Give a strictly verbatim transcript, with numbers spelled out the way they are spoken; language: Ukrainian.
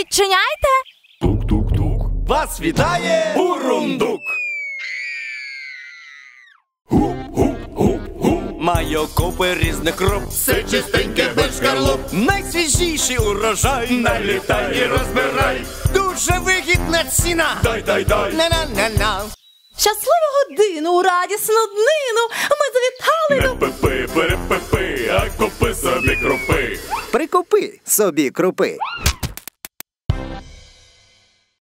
Відчиняйте! Тук-тук-тук. Вас вітає Бурундук. Гу-гу-гу-гу. Маю купи різних круп. Все чистеньке без шкарлуп. Найсвіжіший урожай. Налітай і розбирай. Дуже вигідна ціна. Дай, дай, дай. На-на-на-на. Щасливу годину, у радісну днину ми завітали Не до... пипи, перепипи, а купи собі крупи. Прикупи собі крупи.